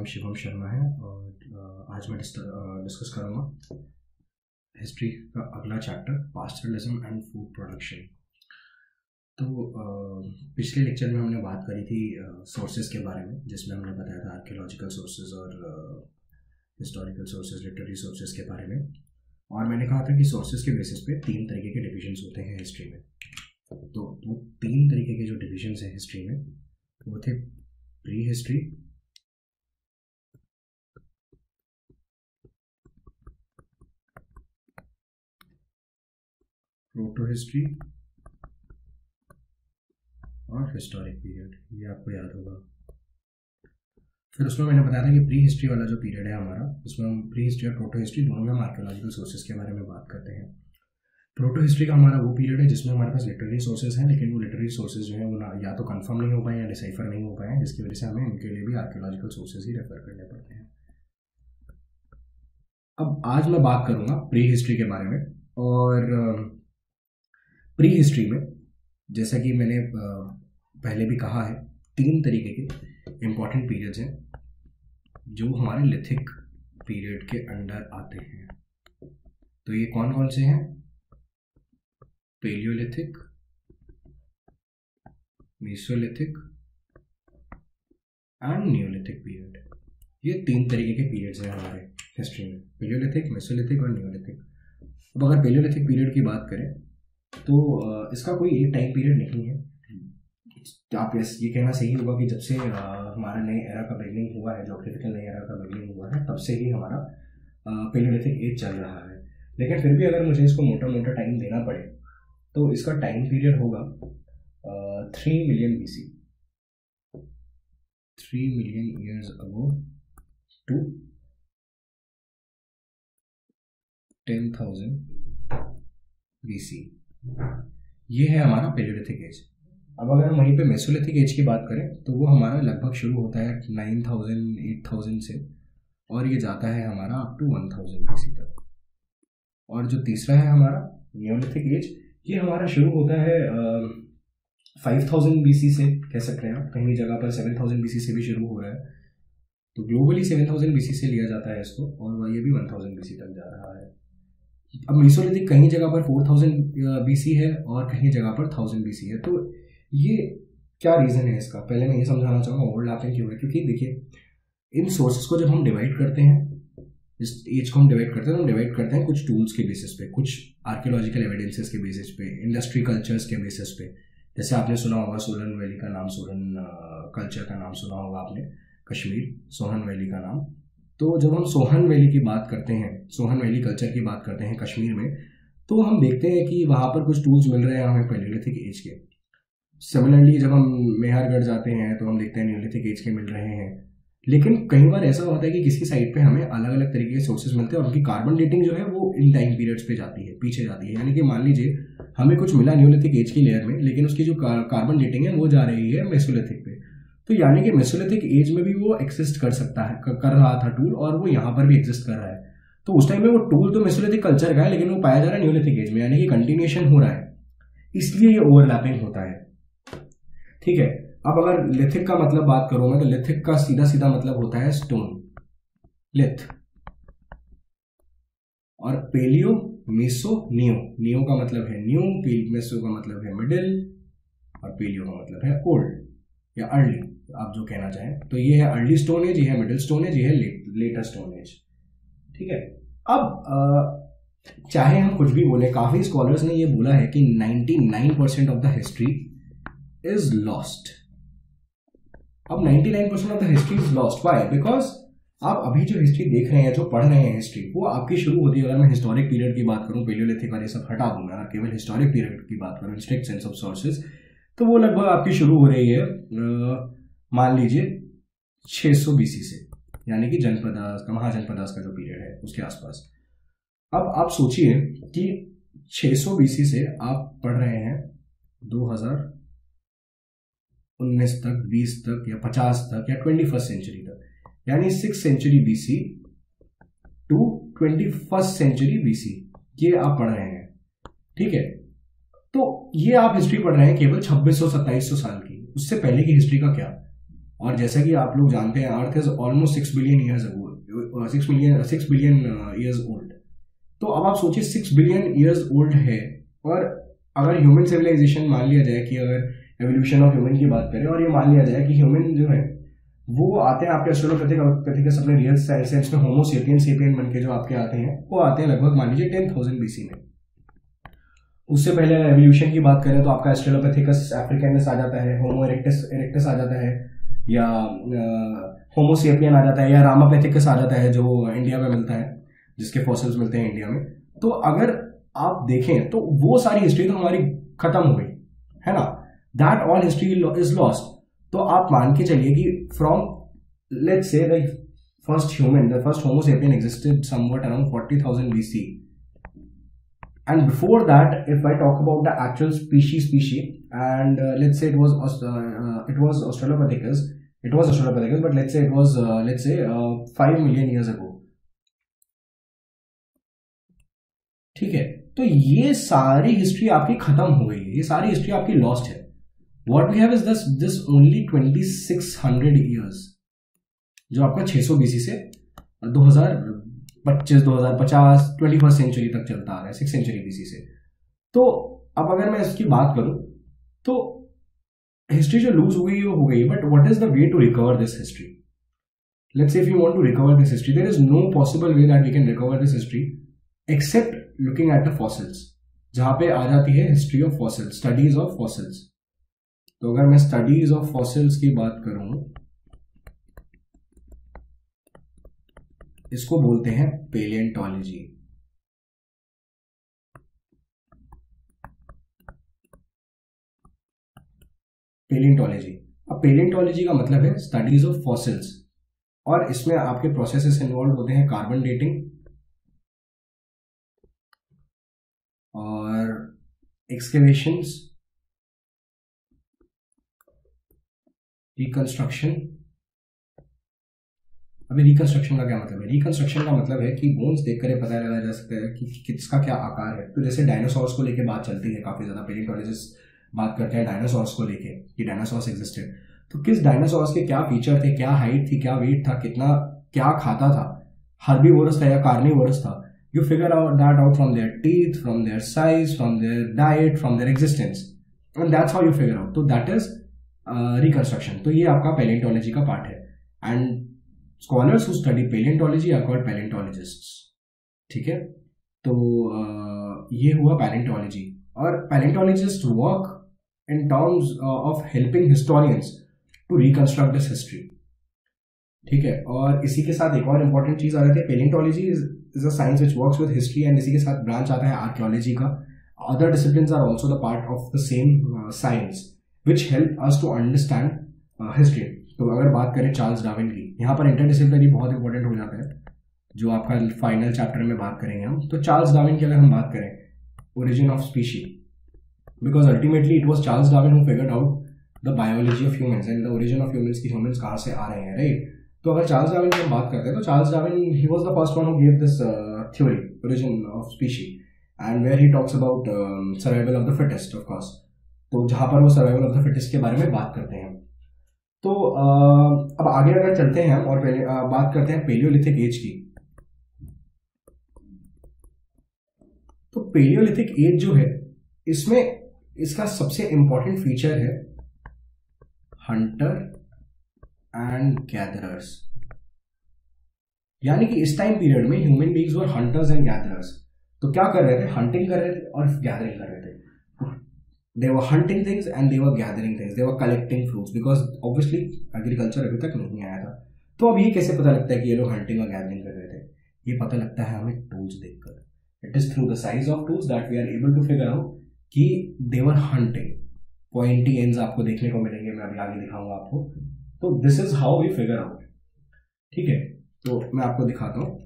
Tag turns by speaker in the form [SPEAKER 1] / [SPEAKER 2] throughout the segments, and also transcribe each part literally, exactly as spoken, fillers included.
[SPEAKER 1] शिवम शर्मा है और आज मैं डिस्कस करूँगा हिस्ट्री का अगला chapter pastoralism and food production. तो पिछले लेक्चर में हमने बात करी थी सोर्सेज के बारे में, जिसमें हमने बताया था आर्कियोलॉजिकल सोर्सेज और हिस्टोरिकल सोर्सेज, लिटरेरी सोर्सेज के बारे में। और मैंने कहा था कि सोर्सेज के बेसिस पे तीन तरीके के डिविजन्स होते हैं हिस्ट्री में। तो वो तीन तरीके के जो डिविजन्स हैं हिस्ट्री में वो थे प्री हिस्ट्री, प्रोटो हिस्ट्री और हिस्टोरिक पीरियड। ये आपको याद होगा। फिर उसमें मैंने बताया था कि प्री हिस्ट्री वाला जो पीरियड है हमारा, उसमें हम प्री हिस्ट्री और प्रोटो हिस्ट्री दोनों में हम आर्कियोलॉजिकल सोर्सेज के बारे में बात करते हैं। प्रोटो हिस्ट्री का हमारा वो पीरियड है जिसमें हमारे पास लिटरेरी सोर्सेज हैं, लेकिन वो लिटरेरी सोर्सेज जो है वो ना या तो कंफर्म नहीं हो पाए या डिसाइफर नहीं हो पाए, जिसकी वजह से हमें उनके लिए भी आर्कियोलॉजिकल सोर्सेज ही रेफर करने पड़ते हैं। अब आज मैं बात करूंगा प्री हिस्ट्री के बारे में। और प्री हिस्ट्री में जैसा कि मैंने पहले भी कहा है, तीन तरीके के इम्पॉर्टेंट पीरियड्स हैं जो हमारे लिथिक पीरियड के अंडर आते हैं। तो ये कौन कौन से हैं? Palaeolithic, mesolithic and neolithic period. ये तीन तरीके के पीरियड्स हैं हमारे हिस्ट्री में, पेलियोलिथिक, मेसोलिथिक और नियोलिथिक। अब अगर पेलियोलिथिक पीरियड की बात करें तो इसका कोई एक टाइम पीरियड नहीं है। आप ये कहना सही होगा कि जब से हमारा नए एरा का बिगनिंग हुआ है, ज्योग्राफिकल नए एरा का बिगनिंग हुआ है, तब से ही हमारा पेलियोलिथिक एज चल रहा है। लेकिन फिर भी अगर मुझे इसको मोटा मोटा टाइम देना पड़े तो इसका टाइम पीरियड होगा three million BC, three million years ago to ten thousand BC. ये है हमारा पेलियोलिथिक एज। अब अगर हम वहीं पे मेसोलिथिक एज की बात करें तो वो हमारा लगभग शुरू होता है नाइन थाउजेंड एट थाउजेंड से और ये जाता है हमारा up to one thousand BC तक। और जो तीसरा है हमारा नियोलिथिक एज, ये हमारा शुरू होता है फाइव थाउजेंड बीसी से, कह सकते हैं आप। कहीं जगह पर सेवन थाउजेंड बीसी से भी शुरू हो रहा है, तो ग्लोबली सेवन थाउजेंड बीसी से लिया जाता है इसको, और ये भी वन थाउजेंड बीसी तक जा रहा है। अब मेसोलिथिक कहीं जगह पर फोर थाउजेंड बीसी है और कहीं जगह पर थाउजेंड बीसी है। तो ये क्या रीज़न है इसका? पहले मैं ये समझाना चाहूँगा ओवरलैपिंग क्यों है। क्योंकि देखिए, इन सोर्सेज को जब हम डिवाइड करते हैं, इस एज को हम डिवाइड करते हैं तो हम डिवाइड करते हैं कुछ टूल्स के बेसिस पे, कुछ आर्कियोलॉजिकल एविडेंसेस के बेसिस पे, इंडस्ट्री कल्चर्स के बेसिस पे। जैसे आपने सुना होगा सोलन वैली का नाम, सोलन कल्चर का नाम सुना होगा आपने, कश्मीर, सोहन वैली का नाम। तो जब हम सोहन वैली की बात करते हैं, सोहन वैली कल्चर की बात करते हैं कश्मीर में, तो हम देखते हैं कि वहाँ पर कुछ टूल्स मिल रहे हैं हमें पेलियोलिथिक एज के। सिमिलरली जब हम मेहरगढ़ जाते हैं तो हम देखते हैं नियोलिथिक एज के मिल रहे हैं। लेकिन कई बार ऐसा होता है कि किसी साइट पे हमें अलग अलग तरीके के सोर्सेज मिलते हैं और उनकी कार्बन डेटिंग जो है वो इन टाइम पीरियड्स पे जाती है, पीछे जाती है। यानी कि मान लीजिए हमें कुछ मिला नियोलिथिक एज की लेयर में, लेकिन उसकी जो कार्बन डेटिंग है वो जा रही है मेसोलिथिक पे। तो यानी कि मेसोलिथिक एज में भी वो एक्सिस्ट कर सकता है, कर रहा था टूल, और वो यहाँ पर भी एक्सिस्ट कर रहा है। तो उस टाइम में वो टूल तो मेसोलिथिक कल्चर का है, लेकिन वो पाया जा रहा है नियोलिथिक एज में, यानी कि कंटिन्यूएशन हो रहा है, इसलिए ये ओवरलैपिंग होता है। ठीक है। अब अगर लिथिक का मतलब बात करूं मैं, तो लिथिक का सीधा सीधा मतलब होता है स्टोन, लिथ। और पेलियो, मेसो, नियो। नियो का मतलब है न्यू, मेसो का मतलब है मिडिल, और पेलियो का मतलब है ओल्ड या अर्ली, आप जो कहना चाहें। तो ये है अर्ली स्टोन एज, ये है मिडिल स्टोन एज, ये है लेटर स्टोन एज। ठीक है। अब आ, चाहे हम कुछ भी बोले, काफी स्कॉलर्स ने ये बोला है कि ninety nine percent of the history is lost. अब ninety nine percent of the history is lost. Why? Because आप अभी जो हिस्ट्री देख रहे हैं, जो पढ़ रहे हैं हिस्ट्री, वो आपकी शुरू होती है। अगर मैं हिस्टोरिक पीरियड की बात करूं, पेलियोलिथिक और ये सब हटा दूं मैं, और केवल हिस्टोरिक पीरियड की बात करूं, स्ट्रिक्ट सेंस ऑफ सोर्सेज, तो वो लगभग आपकी शुरू हो रही है मान लीजिए छह सौ बीसी से, यानी कि जनपदास का, महाजनपदास का जो पीरियड है उसके आसपास। अब आप सोचिए कि छह सौ बीसी से आप पढ़ रहे हैं दो हजार उन्नीस तक, बीस तक या पचास तक या ट्वेंटी फर्स्ट सेंचुरी तक, यानी six century BC to twenty first century BC, ये आप पढ़ रहे हैं। ठीक है। तो ये आप हिस्ट्री पढ़ रहे हैं केवल छब्बीस सौ सत्ताईस सौ साल की। उससे पहले की हिस्ट्री का क्या? और जैसा कि आप लोग जानते हैं earth is almost six billion years ago, six million six billion years old. तो अब आप सोचिए सिक्स बिलियन ईयर्स ओल्ड है, और अगर ह्यूमन सिविलाइजेशन मान लिया जाए कि अगर एवोल्यूशन ऑफ ह्यूमन की बात करें और ये मान लिया जाए कि ह्यूमन जो है वो आते हैं आपके ऑस्ट्रेलोपिथेकस अपने रियल सेंस में होमो सेपियन सेपियन बन के जो आपके आते हैं वो आते हैं लगभग मान लीजिए टेन थाउजेंड बीसी में। उससे पहले एवोल्यूशन की बात करें तो आपका ऑस्ट्रेलोपिथेकस अफ्रीकनस आ जाता है, होमो इरेक्टस इरेक्टस आ जाता है, या होमो सेपियन आ जाता है, या रामापेथिकस आ जाता है जो इंडिया में मिलता है, जिसके फॉसिल्स मिलते हैं इंडिया में। तो अगर आप देखें तो वो सारी हिस्ट्री तो हमारी खत्म हो गई है ना, that all history is lost. तो आप मान के चलिए कि from let's say the first human the first homo sapien existed somewhat around forty thousand BC, and before that if I talk about the actual species species and uh, let's say it was uh, uh, it was Australopithecus it was Australopithecus but let's say it was uh, let's say uh, five million years ago, ठीक है। तो ये सारी history आपकी खत्म हो गई है, ये सारी हिस्ट्री आपकी लॉस्ट है। What we have is this this only twenty six hundred years, जो आपका छह सौ बीसी से दो हज़ार पच्चीस दो हज़ार पचास ट्वेंटी फर्स्ट सेंचुरी तक चलता आ रहा है, सिक्स सेंचुरी बीसी से। तो अब अगर मैं इसकी बात करूं तो हिस्ट्री जो लूज हुई वो हो गई, but what is the way to recover this history? Let's say if you want to recover this history, there is no possible way that we can recover this history except looking at the fossils, जहां पे आ जाती है history of fossils, studies of fossils. तो अगर मैं studies of fossils की बात करूं, इसको बोलते हैं पेलियंटोलॉजी। पेलियंटोलॉजी अब पेलियंटोलॉजी का मतलब है स्टडीज ऑफ फॉसिल्स, और इसमें आपके प्रोसेसेस इन्वॉल्व होते हैं कार्बन डेटिंग और एक्सकेवेशंस, रिकंस्ट्रक्शन। अभी रिकंस्ट्रक्शन का क्या मतलब है? रिकंस्ट्रक्शन का मतलब है कि बोन्स देखकर पता लगा जा सकता है कि किसका क्या आकार है। तो जैसे डायनासोर्स को लेके बात चलती है काफी ज्यादा, पेलियोंटोलॉजिस्ट बात करते हैं डायनासोर्स को लेके कि डायनासोर्स एग्जिस्टेड, तो किस डायनासोर्स के क्या फीचर थे, क्या हाइट थी, क्या वेट था, कितना क्या खाता था, हर्बीवोरस था या कार्निवोरस था। You figure out that out from their teeth, from their size, from their diet, from their existence, and that's how you figure out. तो दैट इज रिकंस्ट्रक्शन। तो ये आपका पेलियोंटोलॉजी का पार्ट है, and scholars who study paleontology are called paleontologists, ठीक है। तो uh, ये हुआ paleontology, और paleontologists work in terms uh, of helping historians to reconstruct this history, ठीक है। और इसी के साथ एक और इम्पोर्टेंट चीज आ जाती है, paleontology is, is a science which works with history, and इसी के साथ ब्रांच आता है आर्कियोलॉजी का। other disciplines are also the part of the same uh, science which help us to understand uh, history। तो अगर बात करें चार्ल्स डार्विन की, यहाँ पर इंटरडिसिप्लिनरी बहुत इंपॉर्टेंट हो जाता है, जो आपका फाइनल चैप्टर में बात करेंगे हम। तो चार्ल्स डार्विन की अगर हम बात करें, origin of species, because ultimately it was Charles Darwin who figured out the biology of humans and the origin of humans की ह्यूमंस कहाँ से आ रहे हैं, राइट। तो अगर चार्ल्स डार्विन की हम बात करते हैं तो Charles Darwin he was the first one who give this theory origin of species, and where he talks about survival of the fittest, of course. तो जहां पर वो सर्वाइवल ऑफ द फिटेस्ट के बारे में बात करते हैं। तो uh, अब आगे अगर चलते हैं और पहले uh, बात करते हैं पेलियोलिथिक एज की। तो पेलियोलिथिक एज जो है, इसमें इसका सबसे इंपॉर्टेंट फीचर है हंटर एंड गैदरर्स, यानी कि इस टाइम पीरियड में human beings were hunters and gatherers. तो क्या कर रहे थे? हंटिंग कर रहे थे और गैदरिंग कर रहे थे। They were hunting things and they were gathering things. They were collecting fruits because obviously agriculture अभी तक नहीं आया था। तो अब ये कैसे पता लगता है कि ये लोग hunting और gathering कर रहे थे? ये पता लगता है हमें tools देखकर। It is through the size of tools that we are able to figure out कि they were hunting. Pointy ends आपको देखने को मिलेंगे, मैं अभी आगे दिखाऊंगा आपको। तो this is how we figure out, ठीक है। तो मैं आपको दिखाता हूँ।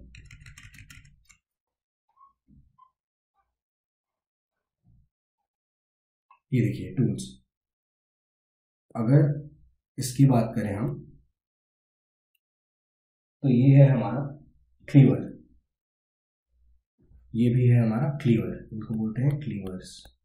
[SPEAKER 1] ये देखिए टूल्स। अगर इसकी बात करें हम, तो ये है हमारा क्लीवर, ये भी है हमारा क्लीवर, इनको बोलते हैं क्लीवर्स।